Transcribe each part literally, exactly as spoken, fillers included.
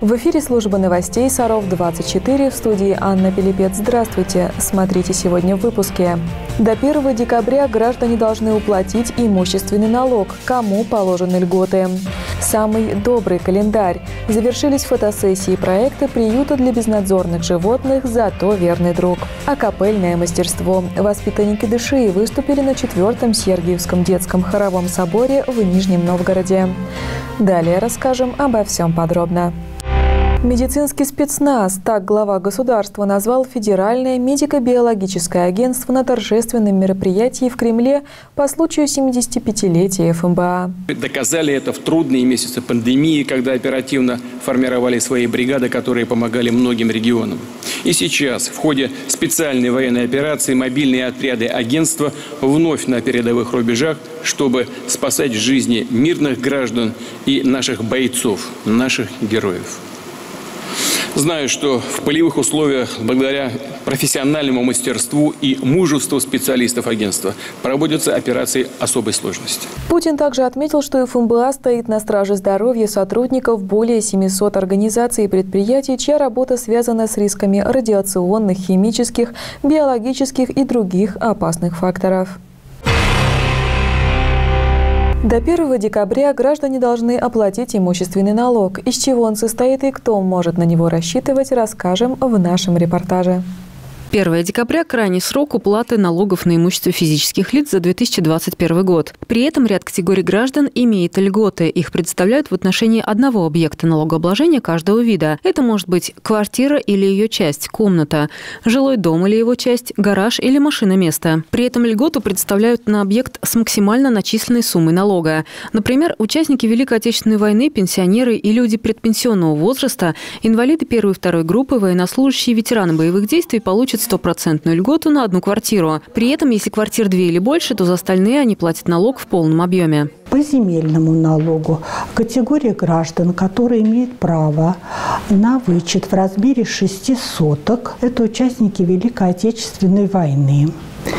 В эфире служба новостей Саров двадцать четыре, в студии Анна Пилипец. Здравствуйте. Смотрите сегодня в выпуске. До первого декабря граждане должны уплатить имущественный налог. Кому положены льготы? Самый добрый календарь. Завершились фотосессии проекта приюта для безнадзорных животных «Зато верный друг». Акапельное мастерство. Воспитанники ДШИ выступили на четвертом Сергиевском детском хоровом соборе в Нижнем Новгороде. Далее расскажем обо всем подробно. Медицинский спецназ – так глава государства назвал Федеральное медико-биологическое агентство на торжественном мероприятии в Кремле по случаю семидесятипятилетия ФМБА. Доказали это в трудные месяцы пандемии, когда оперативно формировали свои бригады, которые помогали многим регионам. И сейчас, в ходе специальной военной операции, мобильные отряды агентства вновь на передовых рубежах, чтобы спасать жизни мирных граждан и наших бойцов, наших героев. Знаю, что в полевых условиях, благодаря профессиональному мастерству и мужеству специалистов агентства, проводятся операции особой сложности. Путин также отметил, что ФМБА стоит на страже здоровья сотрудников более семисот организаций и предприятий, чья работа связана с рисками радиационных, химических, биологических и других опасных факторов. До первого декабря граждане должны оплатить имущественный налог. Из чего он состоит и кто может на него рассчитывать, расскажем в нашем репортаже. первого декабря – крайний срок уплаты налогов на имущество физических лиц за две тысячи двадцать первый год. При этом ряд категорий граждан имеет льготы. Их предоставляют в отношении одного объекта налогообложения каждого вида. Это может быть квартира или ее часть, комната, жилой дом или его часть, гараж или машиноместо. При этом льготу предоставляют на объект с максимально начисленной суммой налога. Например, участники Великой Отечественной войны, пенсионеры и люди предпенсионного возраста, инвалиды первой и второй группы, военнослужащие и ветераны боевых действий получат стопроцентную льготу на одну квартиру. При этом, если квартир две или больше, то за остальные они платят налог в полном объеме. По земельному налогу категория граждан, которые имеют право на вычет в размере шести соток, это участники Великой Отечественной войны,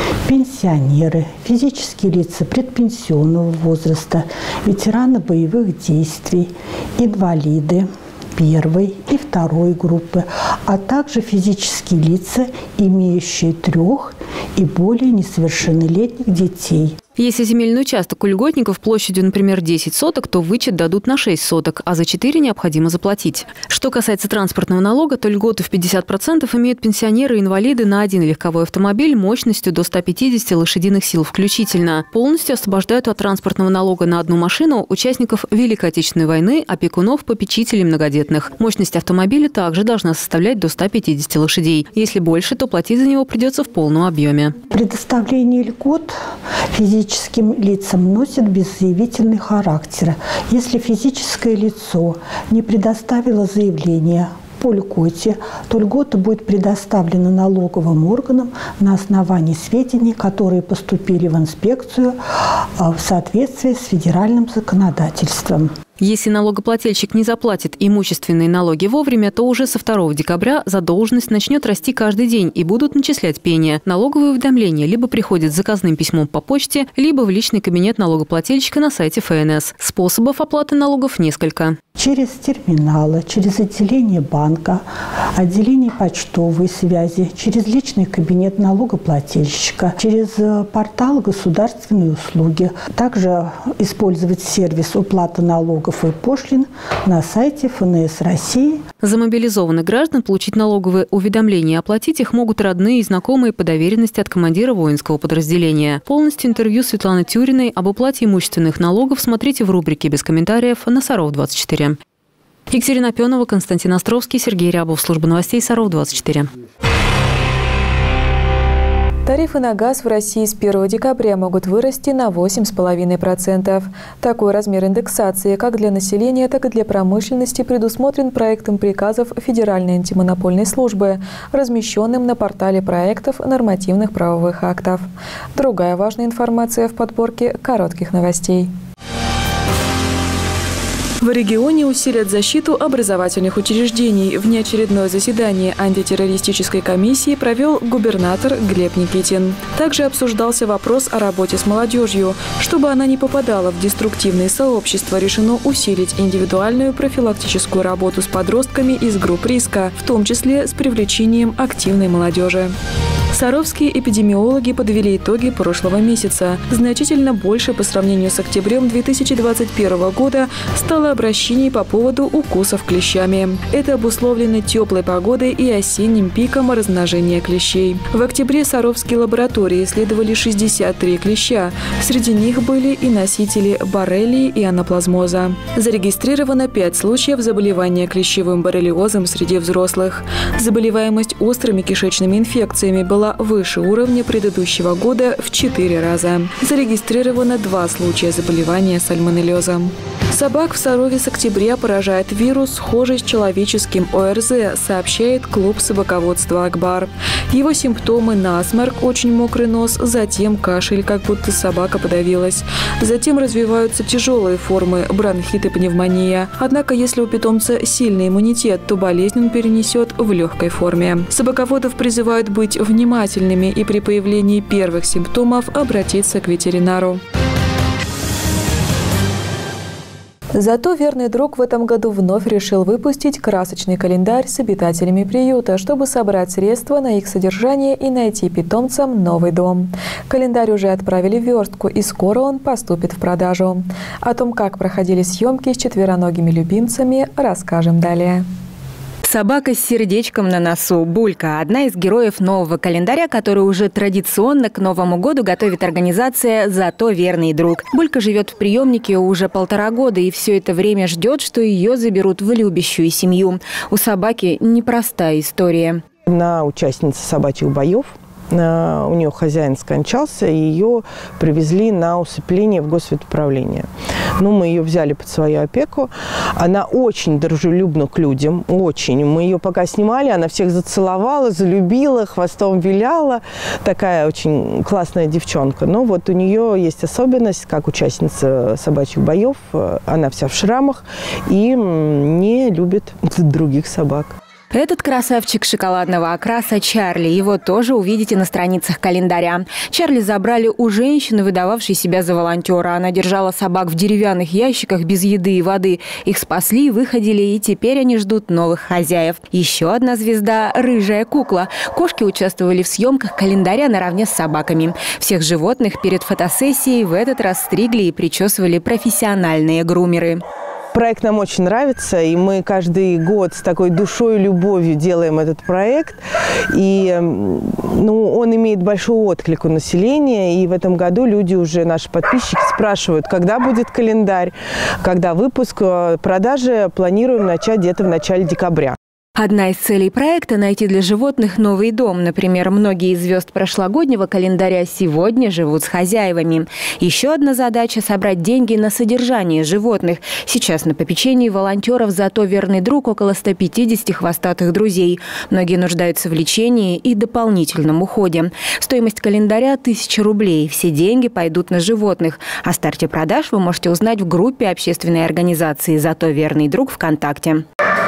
пенсионеры, физические лица предпенсионного возраста, ветераны боевых действий, инвалиды первой и второй группы, а также физические лица, имеющие трех и более несовершеннолетних детей. Если земельный участок у льготников площадью, например, десять соток, то вычет дадут на шесть соток, а за четыре необходимо заплатить. Что касается транспортного налога, то льготу в пятьдесят процентов имеют пенсионеры и инвалиды на один легковой автомобиль мощностью до ста пятидесяти лошадиных сил включительно. Полностью освобождают от транспортного налога на одну машину участников Великой Отечественной войны, опекунов, попечителей многодетных. Мощность автомобиля также должна составлять до ста пятидесяти лошадей. Если больше, то платить за него придется в полном объеме. Предоставление льгот физическим Физическим лицам носит беззаявительный характер. Если физическое лицо не предоставило заявление по льготе, то льгота будет предоставлена налоговым органам на основании сведений, которые поступили в инспекцию в соответствии с федеральным законодательством. Если налогоплательщик не заплатит имущественные налоги вовремя, то уже со второго декабря задолженность начнет расти каждый день и будут начислять пени. Налоговые уведомления либо приходят с заказным письмом по почте, либо в личный кабинет налогоплательщика на сайте эф эн эс. Способов оплаты налогов несколько. Через терминалы, через отделение банка, отделение почтовой связи, через личный кабинет налогоплательщика, через портал государственные услуги. Также использовать сервис уплаты налогов и пошлин на сайте эф эн эс России. За мобилизованных граждан получить налоговые уведомления и оплатить их могут родные и знакомые по доверенности от командира воинского подразделения. Полностью интервью Светланы Тюриной об уплате имущественных налогов смотрите в рубрике «Без комментариев» на Саров двадцать четыре. Екатерина Пенова, Константин Островский, Сергей Рябов. Служба новостей Саров двадцать четыре. Тарифы на газ в России с первого декабря могут вырасти на восемь целых пять десятых процента. Такой размер индексации как для населения, так и для промышленности предусмотрен проектом приказов Федеральной антимонопольной службы, размещенным на портале проектов нормативных правовых актов. Другая важная информация в подборке коротких новостей. В регионе усилят защиту образовательных учреждений. Внеочередное заседание антитеррористической комиссии провел губернатор Глеб Никитин. Также обсуждался вопрос о работе с молодежью. Чтобы она не попадала в деструктивные сообщества, решено усилить индивидуальную профилактическую работу с подростками из групп риска, в том числе с привлечением активной молодежи. Саровские эпидемиологи подвели итоги прошлого месяца. Значительно больше по сравнению с октябрем две тысячи двадцать первого года стало обращений по поводу укусов клещами. Это обусловлено теплой погодой и осенним пиком размножения клещей. В октябре саровские лаборатории исследовали шестьдесят три клеща. Среди них были и носители боррелии и анаплазмоза. Зарегистрировано пять случаев заболевания клещевым боррелиозом среди взрослых. Заболеваемость острыми кишечными инфекциями была выше уровня предыдущего года в четыре раза. Зарегистрировано два случая заболевания сальмонеллезом. Собак в Сарове с октября поражает вирус, схожий с человеческим ОРЗ, сообщает клуб собаководства «Акбар». Его симптомы – насморк, очень мокрый нос, затем кашель, как будто собака подавилась. Затем развиваются тяжелые формы – бронхит и пневмония. Однако, если у питомца сильный иммунитет, то болезнь он перенесет в легкой форме. Собаководов призывают быть внимательными и при появлении первых симптомов обратиться к ветеринару. Зато верный друг в этом году вновь решил выпустить красочный календарь с обитателями приюта, чтобы собрать средства на их содержание и найти питомцам новый дом. Календарь уже отправили в верстку, и скоро он поступит в продажу. О том, как проходили съемки с четвероногими любимцами, расскажем далее. Собака с сердечком на носу. Булька – одна из героев нового календаря, который уже традиционно к Новому году готовит организация «Зато верный друг». Булька живет в приемнике уже полтора года и все это время ждет, что ее заберут в любящую семью. У собаки непростая история. Она участница собачьих боев. У нее хозяин скончался, и ее привезли на усыпление в госветуправление. Ну, мы ее взяли под свою опеку. Она очень дружелюбна к людям, очень. Мы ее пока снимали, она всех зацеловала, залюбила, хвостом виляла. Такая очень классная девчонка. Но вот у нее есть особенность, как участница собачьих боев. Она вся в шрамах и не любит других собак. Этот красавчик шоколадного окраса Чарли. Его тоже увидите на страницах календаря. Чарли забрали у женщины, выдававшей себя за волонтера. Она держала собак в деревянных ящиках без еды и воды. Их спасли, выходили, и теперь они ждут новых хозяев. Еще одна звезда – рыжая кукла. Кошки участвовали в съемках календаря наравне с собаками. Всех животных перед фотосессией в этот раз стригли и причесывали профессиональные грумеры. Проект нам очень нравится, и мы каждый год с такой душой и любовью делаем этот проект. И ну, он имеет большой отклик у населения, и в этом году люди уже, наши подписчики, спрашивают, когда будет календарь, когда выпуск. Продажи планируем начать где-то в начале декабря. Одна из целей проекта – найти для животных новый дом. Например, многие из звезд прошлогоднего календаря сегодня живут с хозяевами. Еще одна задача – собрать деньги на содержание животных. Сейчас на попечении волонтеров «Зато верный друг» около ста пятидесяти хвостатых друзей. Многие нуждаются в лечении и дополнительном уходе. Стоимость календаря – тысяча рублей. Все деньги пойдут на животных. О старте продаж вы можете узнать в группе общественной организации «Зато верный друг» ВКонтакте.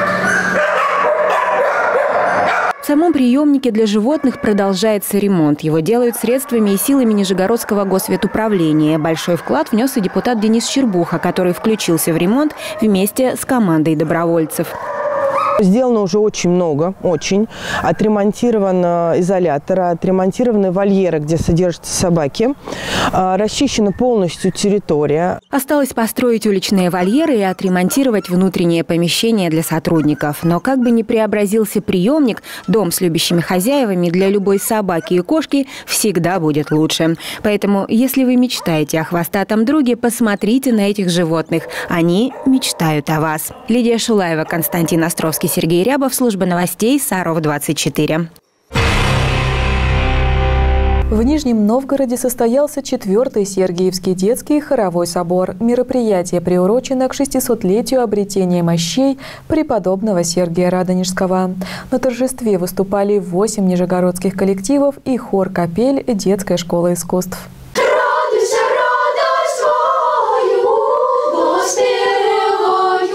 В самом приемнике для животных продолжается ремонт. Его делают средствами и силами Нижегородского госветуправления. Большой вклад внес и депутат Денис Щербуха, который включился в ремонт вместе с командой добровольцев. Сделано уже очень много, очень. Отремонтирован изолятор, отремонтированы вольеры, где содержатся собаки. Расчищена полностью территория. Осталось построить уличные вольеры и отремонтировать внутренние помещения для сотрудников. Но как бы ни преобразился приемник, дом с любящими хозяевами для любой собаки и кошки всегда будет лучше. Поэтому, если вы мечтаете о хвостатом друге, посмотрите на этих животных. Они мечтают о вас. Лидия Шулаева, Константин Островский, Сергей Рябов, служба новостей Саров двадцать четыре. В Нижнем Новгороде состоялся четвертый Сергиевский детский хоровой собор. Мероприятие приурочено к шестисотлетию обретения мощей преподобного Сергия Радонежского. На торжестве выступали восемь нижегородских коллективов и хор-капель детской школы искусств. Радуйся, радость свою, воспевай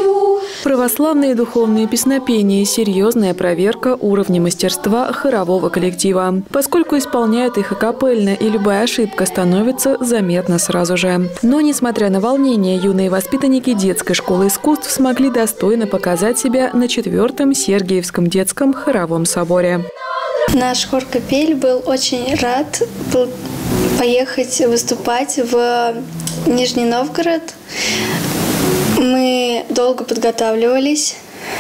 Православные духовные песнопения – серьезная проверка уровня мастерства хорового коллектива, поскольку исполняют их акапельно, и любая ошибка становится заметна сразу же. Но, несмотря на волнение, юные воспитанники детской школы искусств смогли достойно показать себя на четвертом Сергиевском детском хоровом соборе. Наш хор «Капель» был очень рад был поехать выступать в Нижний Новгород. Мы долго подготавливались,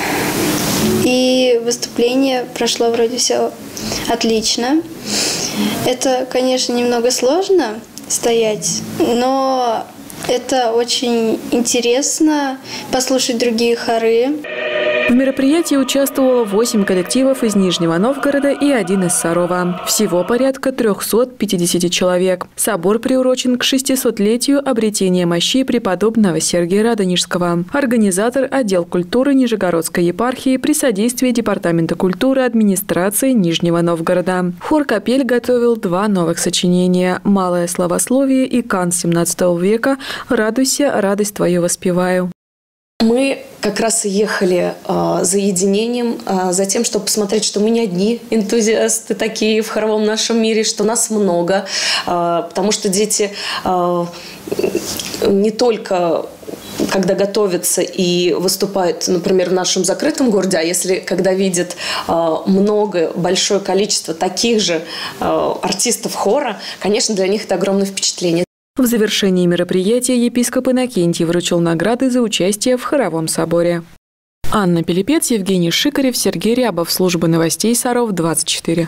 и выступление прошло вроде все отлично. Это, конечно, немного сложно стоять, но это очень интересно послушать другие хоры. В мероприятии участвовало восемь коллективов из Нижнего Новгорода и один из Сарова. Всего порядка трёхсот пятидесяти человек. Собор приурочен к шестисотлетию обретения мощей преподобного Сергия Радонежского. Организатор – отдел культуры Нижегородской епархии при содействии Департамента культуры администрации Нижнего Новгорода. Хор «Капель» готовил два новых сочинения – «Малое славословие» и «Кан семнадцатого века. Радуйся, радость твою воспеваю». Мы как раз и ехали э, за единением, э, за тем, чтобы посмотреть, что мы не одни энтузиасты такие в хоровом нашем мире, что нас много, э, потому что дети э, не только когда готовятся и выступают, например, в нашем закрытом городе, а если когда видят э, много, большое количество таких же э, артистов хора, конечно, для них это огромное впечатление. В завершении мероприятия епископ Иннокентий вручил награды за участие в хоровом соборе. Анна Пилипец, Евгений Шикарев, Сергей Рябов. Служба новостей Саров, двадцать четыре.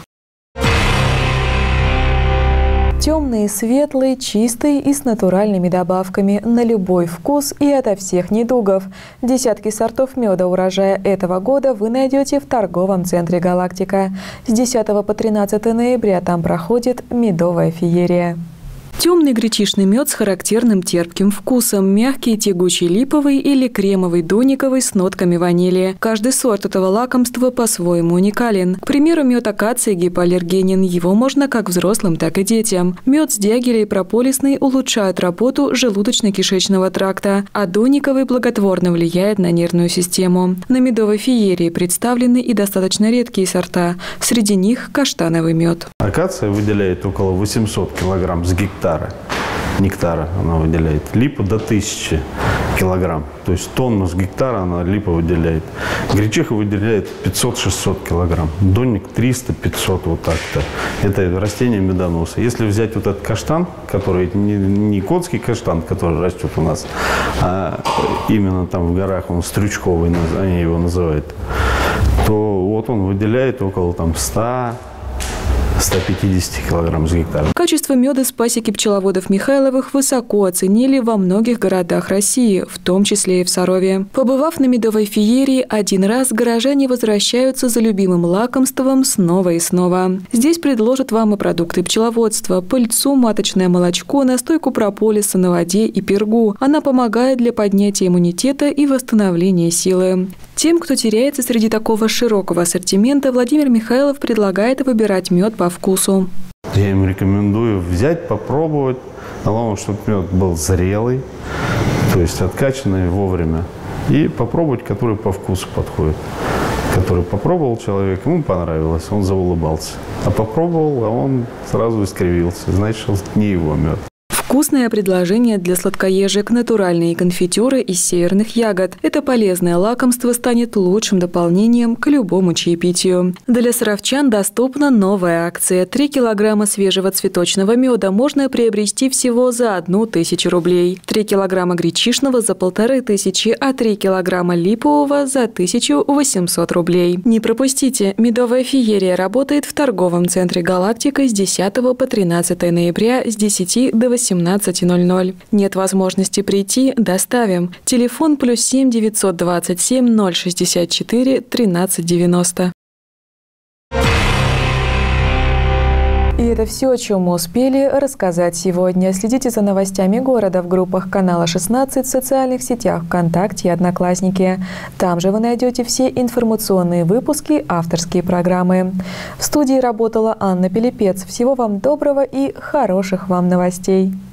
Темный, светлый, чистый и с натуральными добавками на любой вкус и ото всех недугов. Десятки сортов меда урожая этого года вы найдете в торговом центре «Галактика». С десятого по тринадцатое ноября там проходит медовая феерия. Темный гречишный мед с характерным терпким вкусом, мягкий тягучий липовый или кремовый дониковый с нотками ванили. Каждый сорт этого лакомства по-своему уникален. К примеру, мед акации гипоаллергенен. Его можно как взрослым, так и детям. Мед с дягеля и прополисный улучшают работу желудочно-кишечного тракта, а дониковый благотворно влияет на нервную систему. На медовой феерии представлены и достаточно редкие сорта. Среди них каштановый мед. Акация выделяет около восьмисот килограмм с гектара. Нектара она выделяет. Липа до тысячи килограмм. То есть тонну с гектара она липа выделяет. Гречиха выделяет пятьсот-шестьсот килограмм. Донник триста-пятьсот, вот так-то. Это растение медоноса. Если взять вот этот каштан, который не, не котский каштан, который растет у нас, а именно там в горах, он стрючковый, они его называют, то вот он выделяет около там ста ста пятидесяти килограмм с гектара. Качество меда с пасеки пчеловодов Михайловых высоко оценили во многих городах России, в том числе и в Сарове. Побывав на медовой феерии один раз, горожане возвращаются за любимым лакомством снова и снова. Здесь предложат вам и продукты пчеловодства, пыльцу, маточное молочко, настойку прополиса на воде и пергу. Она помогает для поднятия иммунитета и восстановления силы. Тем, кто теряется среди такого широкого ассортимента, Владимир Михайлов предлагает выбирать мед по вкусу. Я им рекомендую взять, попробовать. Главное, чтобы мед был зрелый, то есть откачанный вовремя. И попробовать, который по вкусу подходит. Который попробовал человек, ему понравилось, он заулыбался. А попробовал, а он сразу искривился. Значит, не его мед. Вкусное предложение для сладкоежек – натуральные конфитюры из северных ягод. Это полезное лакомство станет лучшим дополнением к любому чаепитию. Для саровчан доступна новая акция. три килограмма свежего цветочного меда можно приобрести всего за одну тысячу рублей. три килограмма гречишного за полторы тысячи, а три килограмма липового за тысячу восемьсот рублей. Не пропустите! Медовая феерия работает в торговом центре «Галактика» с десятого по тринадцатое ноября с десяти до восемнадцати ноль ноль. Нет возможности прийти – доставим. Телефон плюс семь девятьсот двадцать семь ноль шестьдесят четыре тринадцать девяносто. И это все, о чем мы успели рассказать сегодня. Следите за новостями города в группах канала шестнадцать, в социальных сетях ВКонтакте и Одноклассники. Там же вы найдете все информационные выпуски, авторские программы. В студии работала Анна Пилипец. Всего вам доброго и хороших вам новостей.